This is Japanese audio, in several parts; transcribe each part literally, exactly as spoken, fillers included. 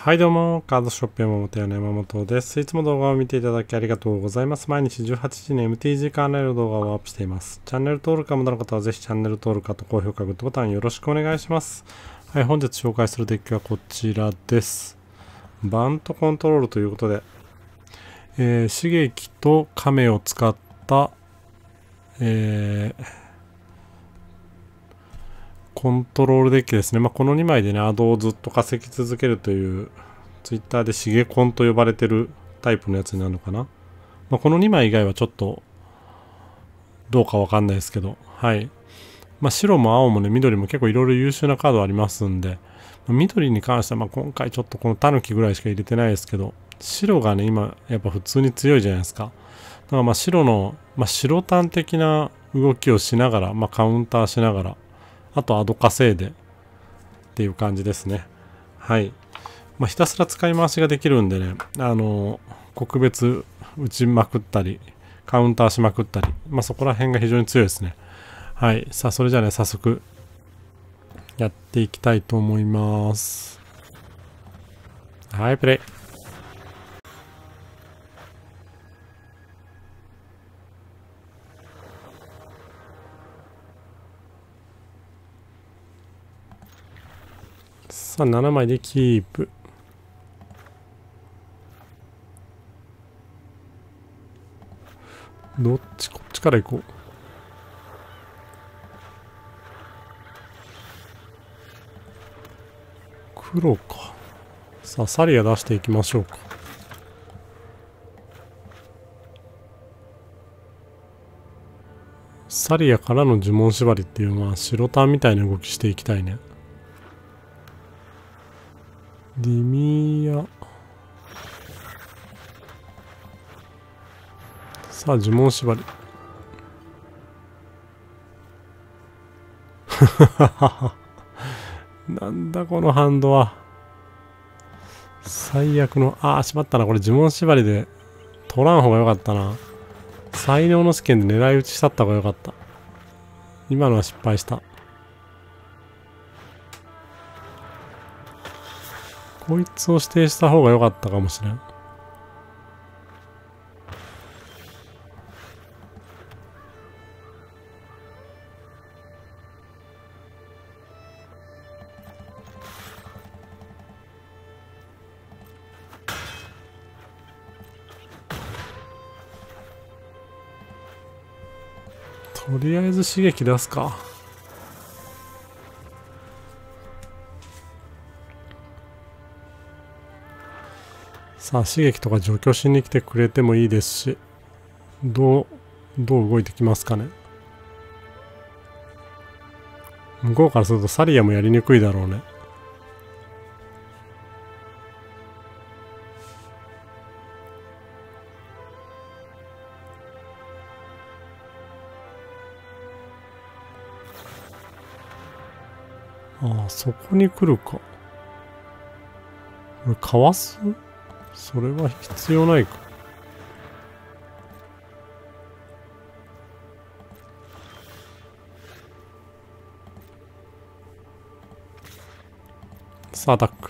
はいどうも、カードショップ山本屋の山本です。いつも動画を見ていただきありがとうございます。毎日じゅうはちじに エムティージー 関連の動画をアップしています。チャンネル登録がまだの方はぜひチャンネル登録と高評価、グッドボタンよろしくお願いします。はい、本日紹介するデッキはこちらです。バントコントロールということで、えー、刺激と亀を使った、えー、コントロールデッキですね。まあ、このにまいでね、アドをずっと稼ぎ続けるという、ツイッターでシゲコンと呼ばれてるタイプのやつになるのかな。まあ、このにまい以外はちょっと、どうかわかんないですけど、はい。まあ、白も青もね、緑も結構いろいろ優秀なカードありますんで、まあ、緑に関しては、まあ、今回ちょっとこのタヌキぐらいしか入れてないですけど、白がね、今、やっぱ普通に強いじゃないですか。だからまあ白の、まあ、白単的な動きをしながら、まあ、カウンターしながら、あとアド稼いでっていう感じですね。はい。まあ、ひたすら使い回しができるんでね、あのー、国別打ちまくったり、カウンターしまくったり、まあ、そこら辺が非常に強いですね。はい。さあ、それじゃあね、早速、やっていきたいと思います。はい、プレイ。さあ、ななまいでキープ。どっち、こっちから行こう。黒か。さあ、サリア出していきましょうか。サリアからの呪文縛りっていう、まあ、白タンみたいな動きしていきたいね。ディミア。さあ、呪文縛り。なんだこのハンドは。最悪の、ああ、しまったな。これ呪文縛りで取らん方がよかったな。才能の試験で狙い撃ちしたった方がよかった。今のは失敗した。こいつを指定した方がよかったかもしれん。とりあえず刺激出すか。さあ、刺激とか除去しに来てくれてもいいですし、どう、どう動いてきますかね。向こうからするとサリアもやりにくいだろうね。ああ、そこに来るか。これ、かわす？それは必要ないか。さあ、アタック。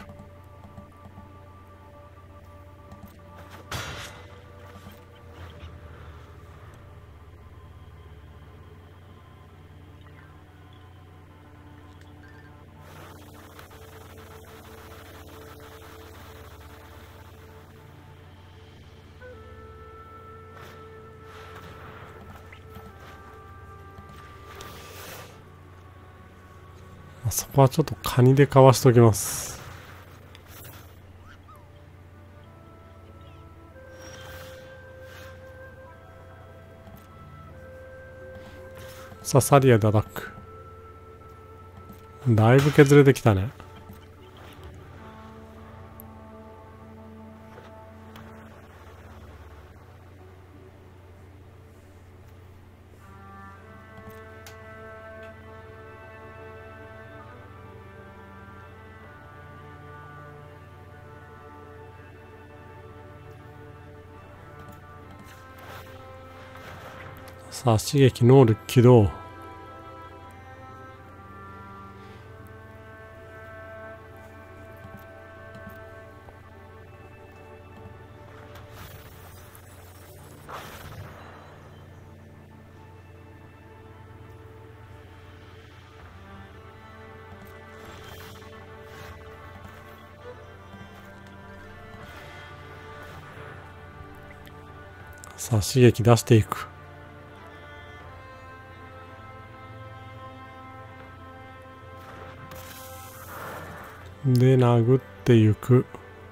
そこはちょっとカニでかわしときます。さあ、サリアでアタック。だいぶ削れてきたね。さあ、刺激能力起動。 さあ刺激出していく。で殴っていく。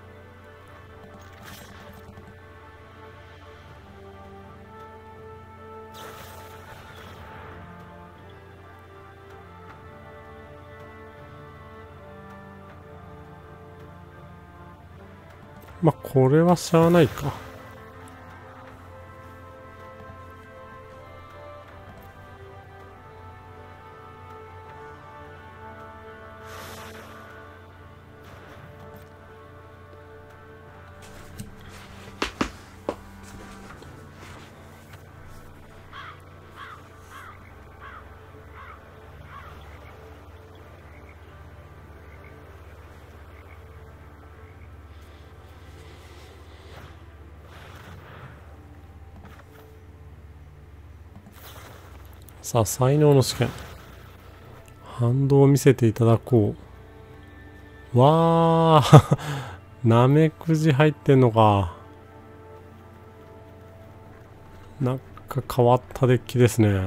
まあこれはしゃあないか。さあ才能の試験。反動を見せていただこう。わあなめくじ入ってんのか。なんか変わったデッキですね。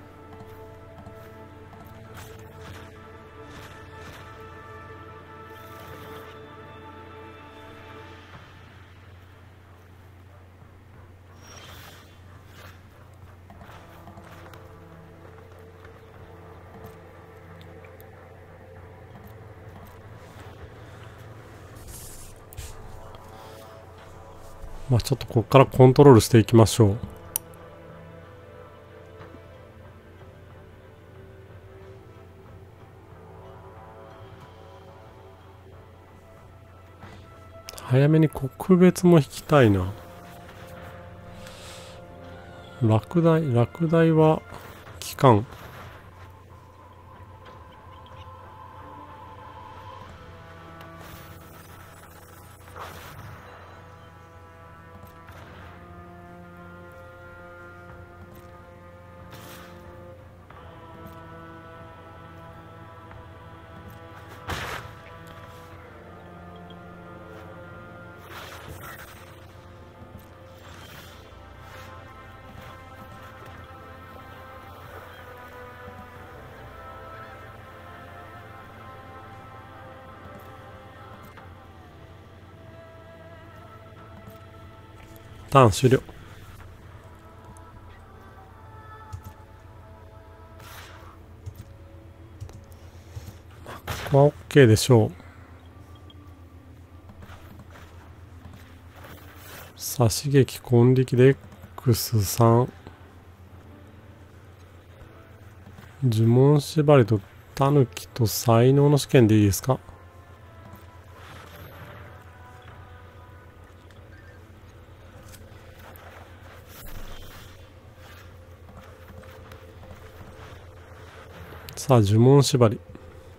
まあちょっとここからコントロールしていきましょう。早めに国別も引きたいな。落第、落第は期間。ターン終了。ここは OK でしょう。さあ刺激根力で エックスさん。呪文縛りとタヌキと才能の試験でいいですか。さあ呪文縛り。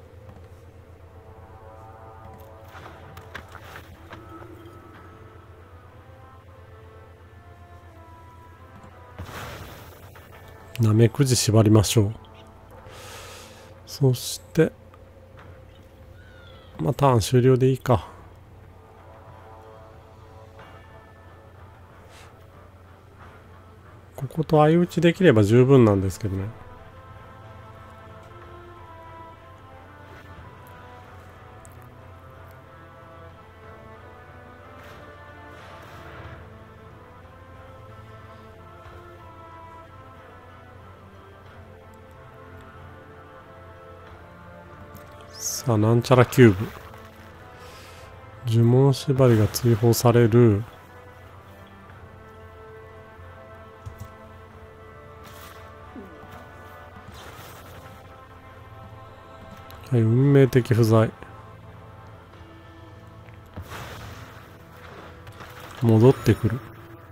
なめくじ縛りましょう。そしてまあターン終了でいいか。ここと相打ちできれば十分なんですけどね。さあなんちゃらキューブ。呪文縛りが追放される。はい、運命的不在。戻ってくる。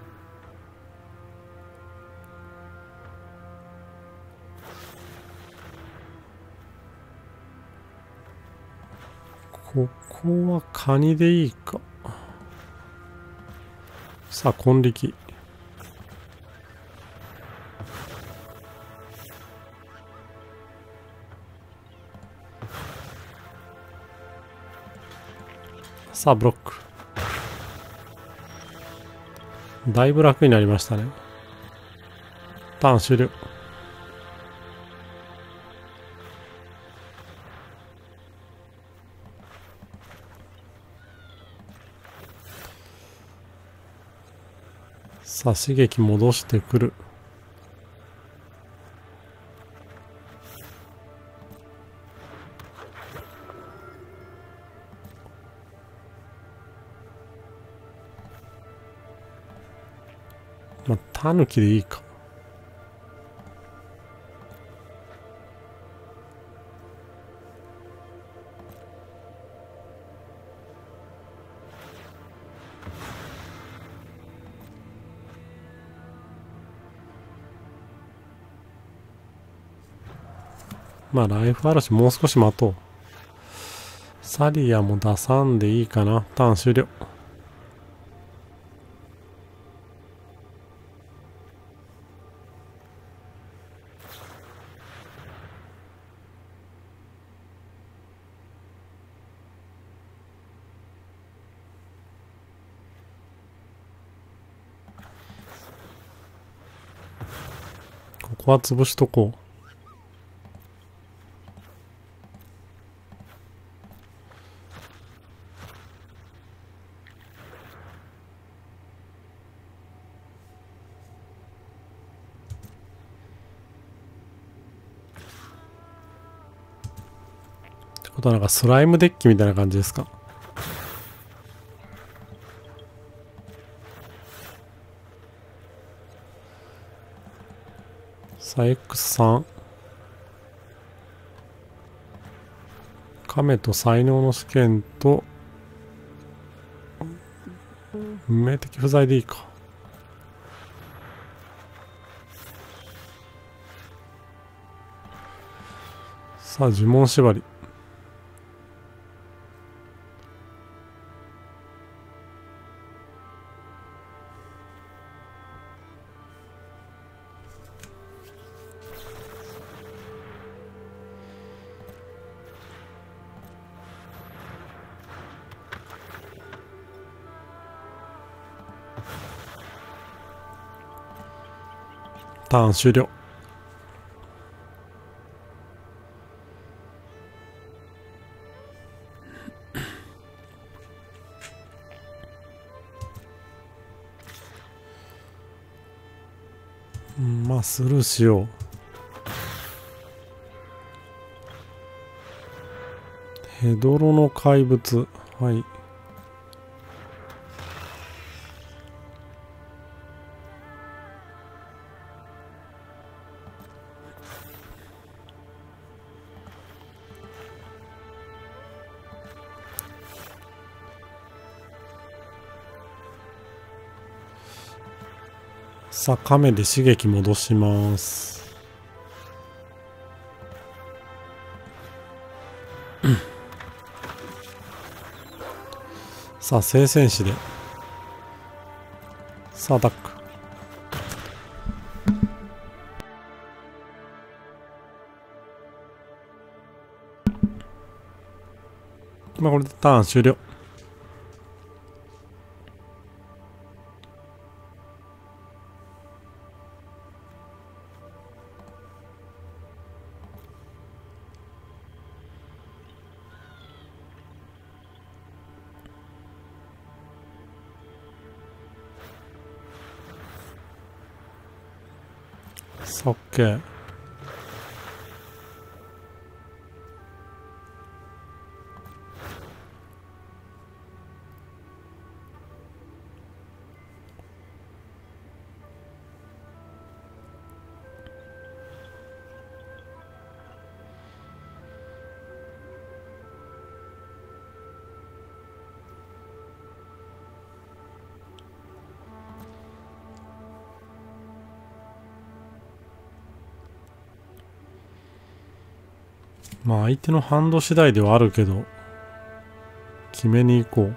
ここはカニでいいか。さあ根力。さあブロック。 だいぶ楽になりましたね。ターン終了。さあ、刺激戻してくる。まあ、タヌキでいいか。まあ、ライフあるし、もう少し待とう。サリアも出さんでいいかな。ターン終了。ここは潰しとこう。ってことはなんかスライムデッキみたいな感じですか。さあ エックスさん。亀と才能の試験と運命的不在でいいか。さあ呪文縛り。ターン終了。まあスルーしよう。ヘドロの怪物。はい。さあ亀で刺激戻します。さあ聖戦士で。さあアタック。まあこれでターン終了。オッケー。まあ相手のハンド次第ではあるけど、決めに行こう。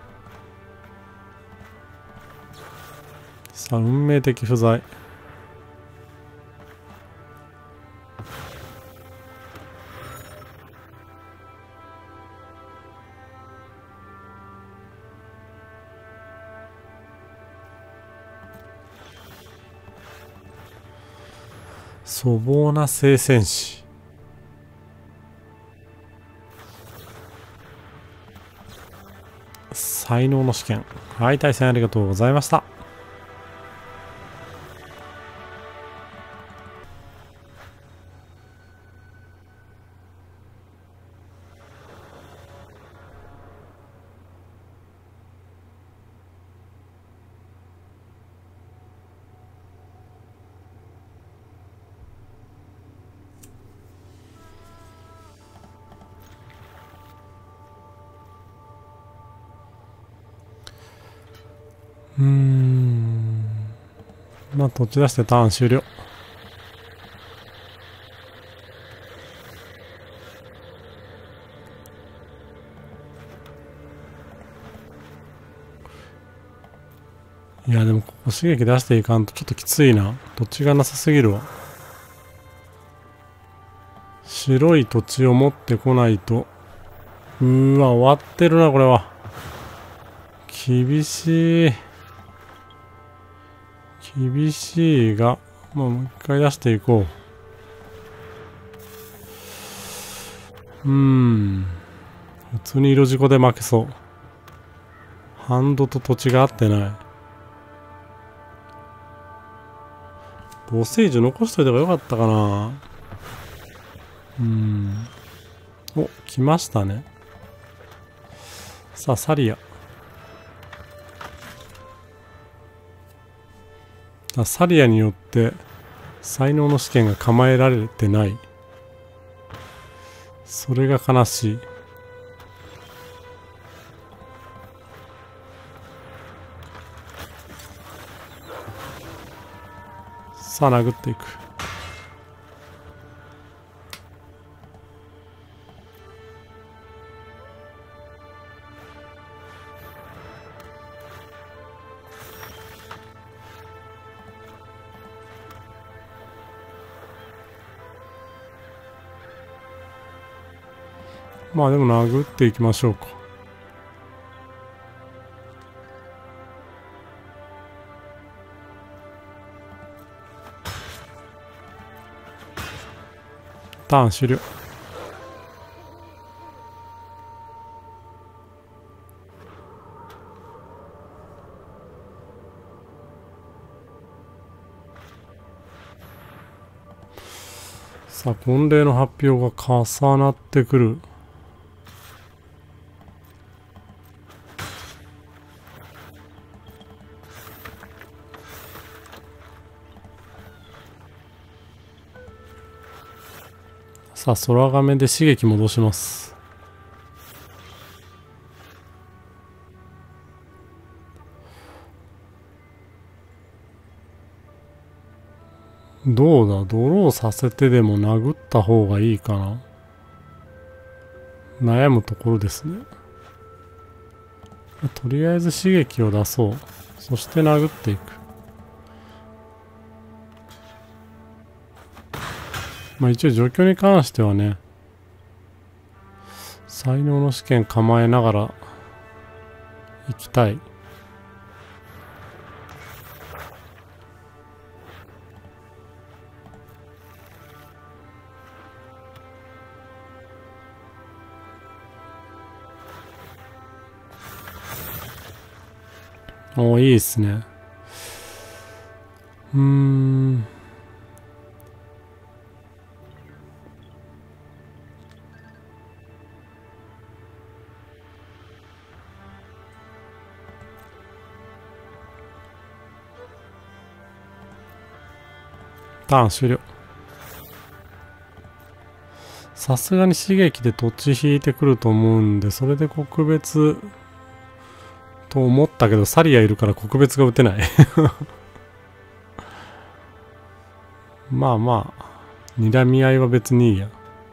さあ運命的不在。 粗暴な聖戦士。才能の試験。はい、対戦ありがとうございました。うーん。まあ、土地出してターン終了。いや、でもここ刺激出していかんとちょっときついな。土地がなさすぎるわ。白い土地を持ってこないと。うーわ、終わってるな、これは。厳しい。厳しいが、まあ、もう一回出していこう。うーん。普通に色事故で負けそう。ハンドと土地が合ってない。ボセージュ残しといた方がよかったかな。うーん。お、来ましたね。さあ、サリア。サリアによって才能の試験が構えられてない。それが悲しい。さあ殴っていく。まあでも殴っていきましょうか。ターン終了。さあ婚礼の発表が重なってくる。さあ空亀で刺激戻します。どうだ、ドローさせてでも殴った方がいいかな。悩むところですね。とりあえず刺激を出そう。そして殴っていく。まあ一応状況に関してはね、才能の試験構えながら行きたい。おー、いいっすね。うーん。ターン終了。さすがに刺激で土地引いてくると思うんで、それで告別と思ったけど、サリアいるから告別が打てない。まあまあ、睨み合いは別にいいや。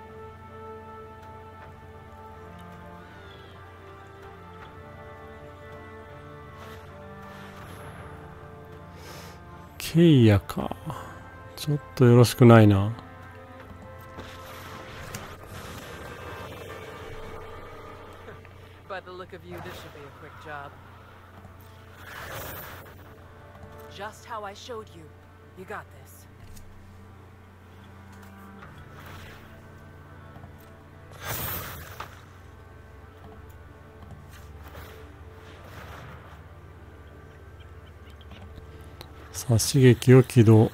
ケイヤか。ちょっとよろしくないな。 By the look of you, this should be a quick job. Just how I showed you. You got this. さあ刺激を起動。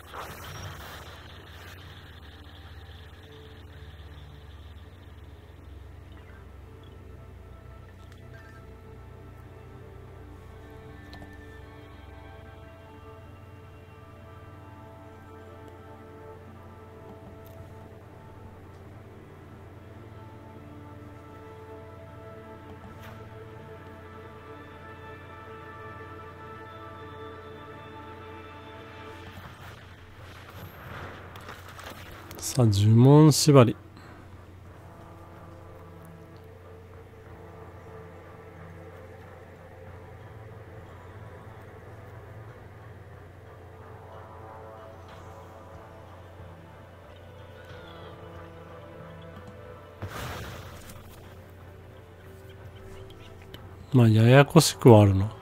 さあ呪文縛り。まあややこしくはあるな。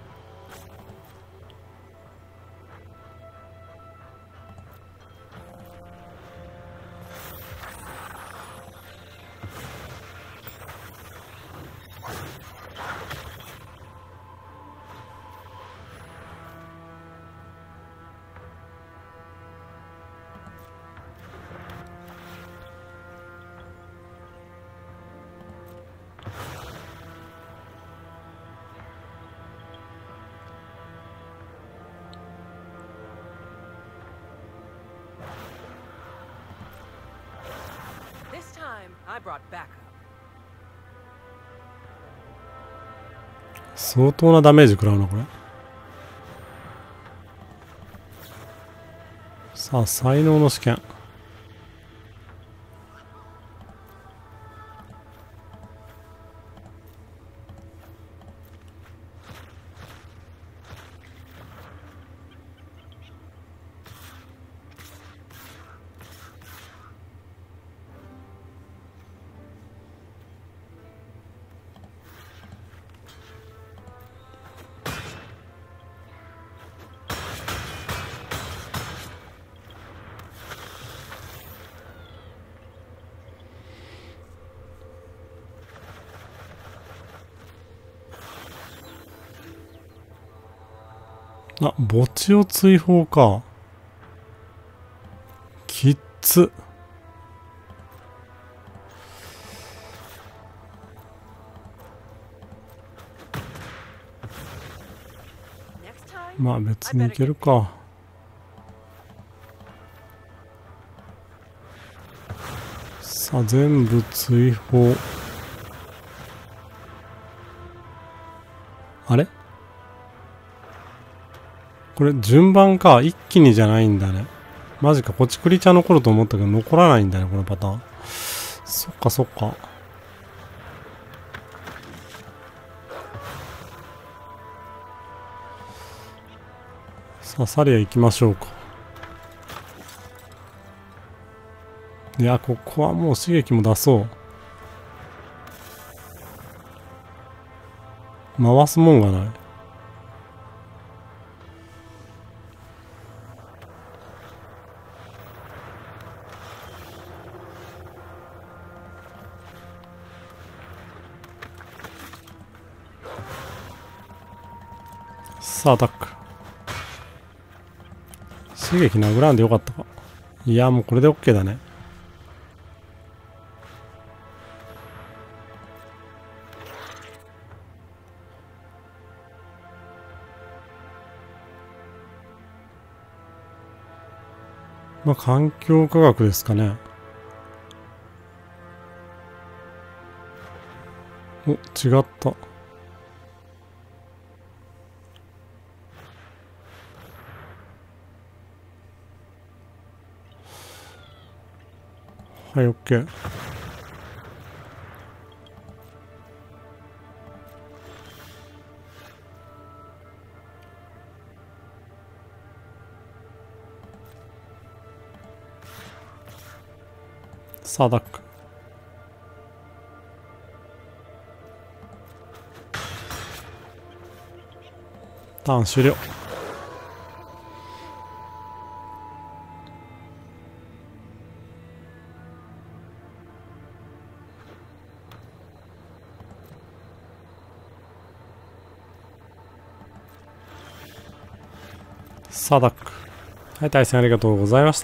This time, I brought backup. 相当なダメージ食らうなこれ。さあ才能の試験。あ、墓地を追放か。きっつ。まあ別にいけるか。さあ全部追放。あれこれ順番か。一気にじゃないんだね。マジか。こっちクリチャー残ると思ったけど残らないんだね、このパターン。そっかそっか。さあサリア行きましょうか。いや、ここはもう刺激も出そう。回すもんがない。さあアタック。刺激殴らんでよかったか。いやもうこれで OK だね。まあ環境科学ですかね。お、違った。はい、OK。さあ、アタック。ターン終了。 サダック。はい、対戦ありがとうございました。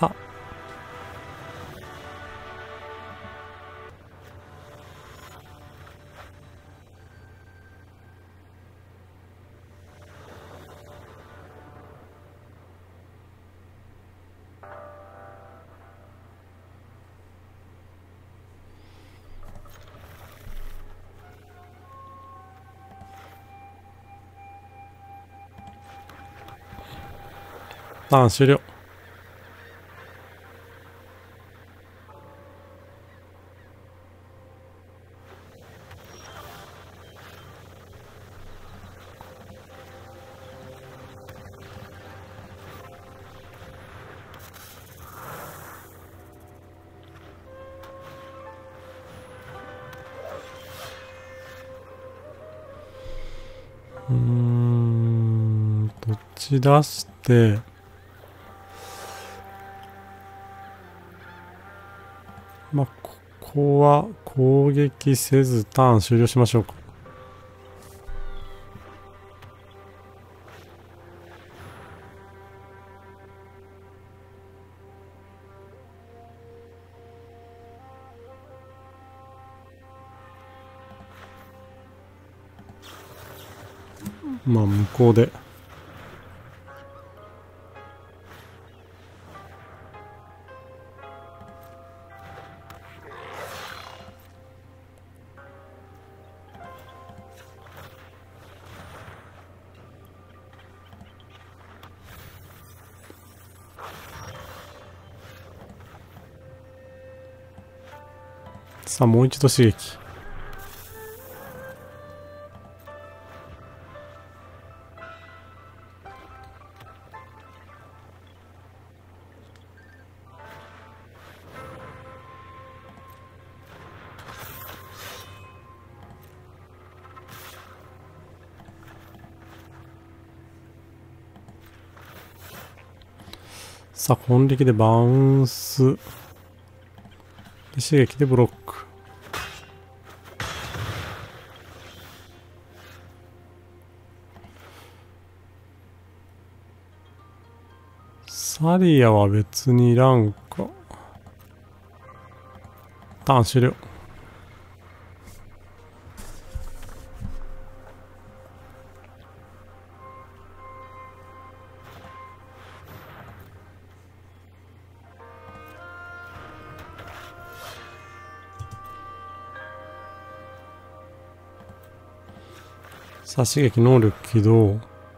ターン終了。うーん、どっち出して、まあ、ここは攻撃せずターン終了しましょうか。まあ、向こうで。さあ、もう一度刺激。さあ、本力でバウンス。で、刺激でブロック。サリアは別にいらんか。ターン終了。さあ、刺激能力起動。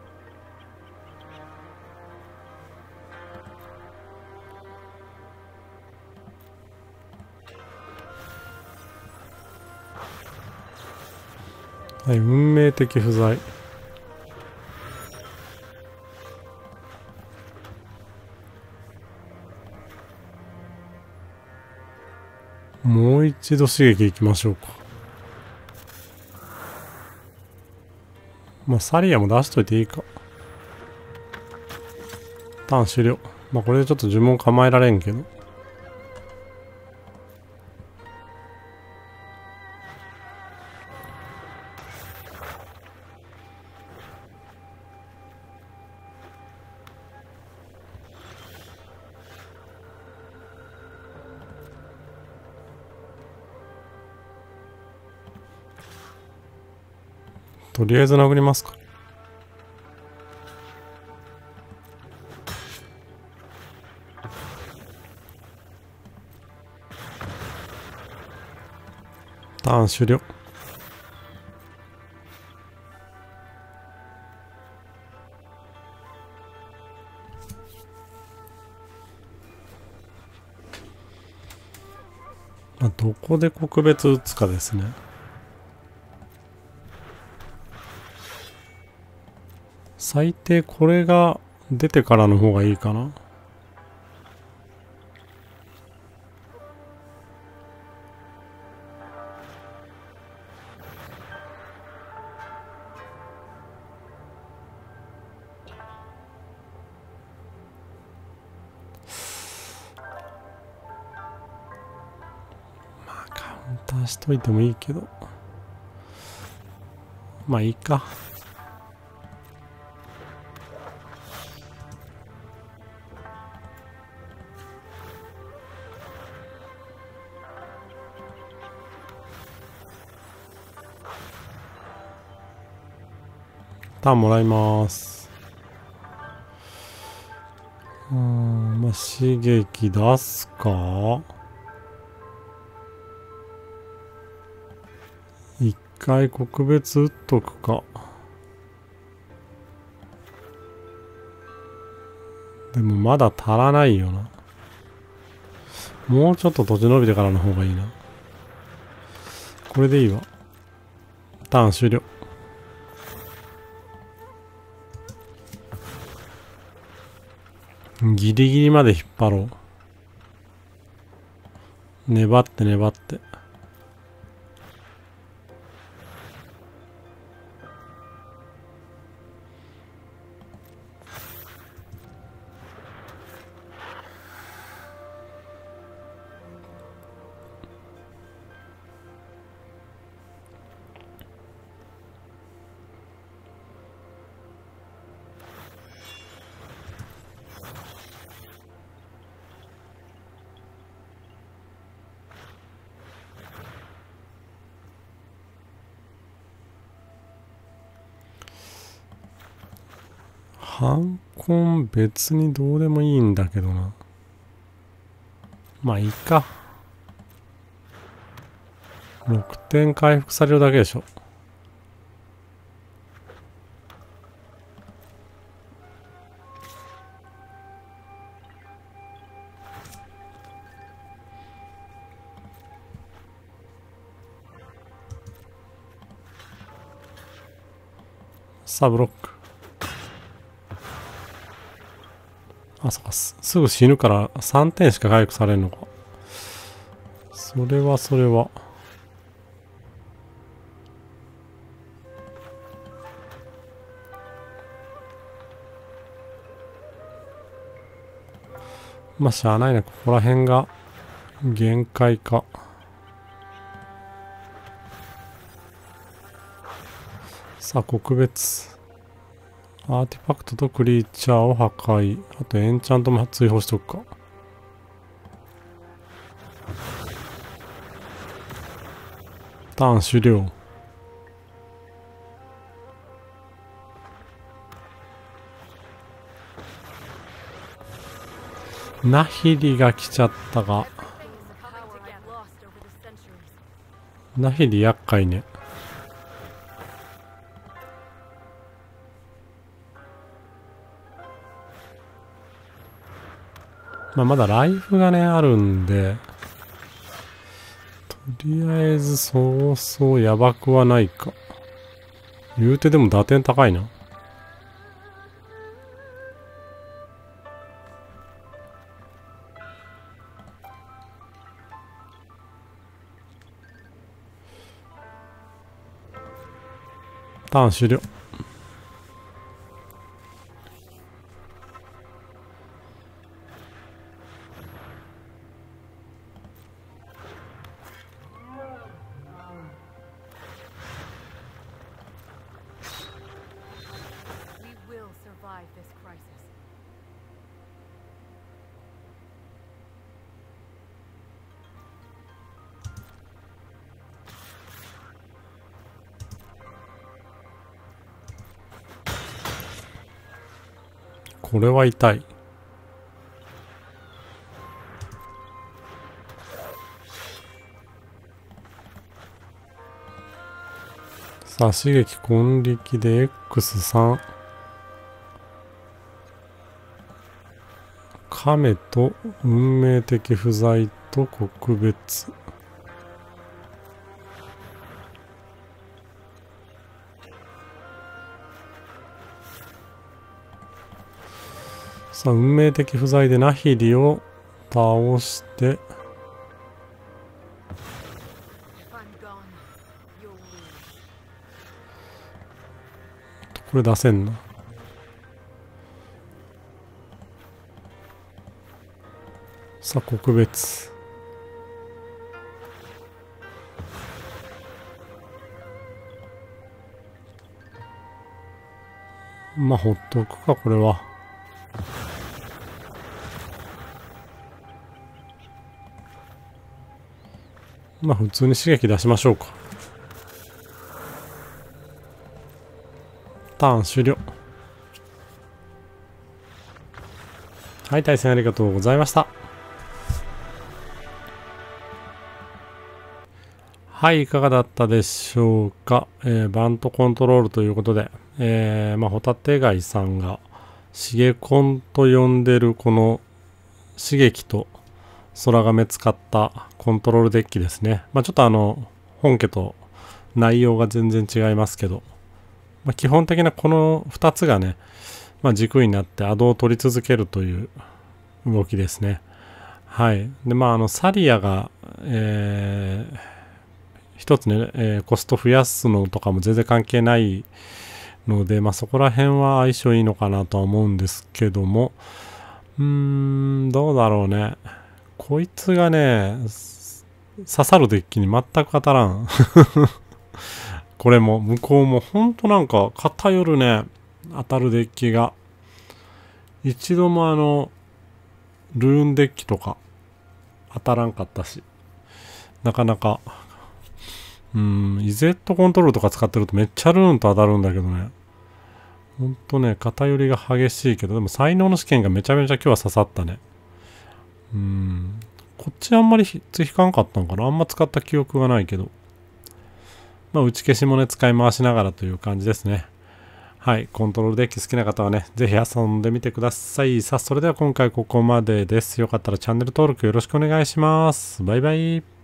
はい、運命的不在。もう一度刺激いきましょうか。まあ、サリアも出しといていいか。ターン終了。まあ、これでちょっと呪文構えられんけど。とりあえず殴りますか。ターン終了。まあ、どこで国別打つかですね。最低これが出てからの方がいいかな。まあカウンターしといてもいいけど、まあいいか。 ターンもらいます。うーん、まあ、刺激出すか。一回国別打っとくか。でもまだ足らないよな。もうちょっと土地伸びてからの方がいいな。これでいいわ。ターン終了。ギリギリまで引っ張ろう。粘って粘って。反根別にどうでもいいんだけどな。まあいいか。ろくてん回復されるだけでしょ。さあブロック。あ、そっか、す、すぐ死ぬからさんてんしか回復されるのか。それはそれは。まあしゃあないな、ここら辺が限界か。さあ国別。アーティファクトとクリーチャーを破壊。あとエンチャントも追放しとくか。ターン終了。ナヒリが来ちゃったが。ナヒリ厄介ね。まあまだライフがね、あるんで、とりあえずそうそうやばくはないか。言うてでも打点高いな。ターン終了。これは痛い。さあ、刺激根力で エックスさん。亀と運命的不在と国別。さあ、運命的不在でナヒリを倒して、これ出せんな。さあ、国別。まあ、ほっとくか、これは。まあ、普通に刺激出しましょうか。 ターン終了。はい、対戦ありがとうございました。はい、いかがだったでしょうか。えー、バントコントロールということで、えー、まあ、ホタテガイさんが、シゲコンと呼んでるこの、刺激と空亀使ったコントロールデッキですね。まあ、ちょっとあの、本家と内容が全然違いますけど、まあ、基本的なこのふたつがね、まあ、軸になってアドを取り続けるという動きですね。はい。で、まあ、あの、サリアが、えー、一つね、えー、コスト増やすのとかも全然関係ないので、まあ、そこら辺は相性いいのかなとは思うんですけども、うーん、どうだろうね。こいつがね、刺さるデッキに全く当たらん。これも、向こうもほんとなんか偏るね、当たるデッキが。一度もあの、ルーンデッキとか当たらんかったし、なかなか、うん、イゼットコントロールとか使ってるとめっちゃルーンと当たるんだけどね。ほんとね、偏りが激しいけど、でも才能の試験がめちゃめちゃ今日は刺さったね。うん。こっちあんまりひっつ引かんかったんかな。あんま使った記憶がないけど。まあ、打ち消しもね、使い回しながらという感じですね。はい。コントロールデッキ好きな方はね、ぜひ遊んでみてください。さあ、それでは今回ここまでです。よかったらチャンネル登録よろしくお願いします。バイバイ。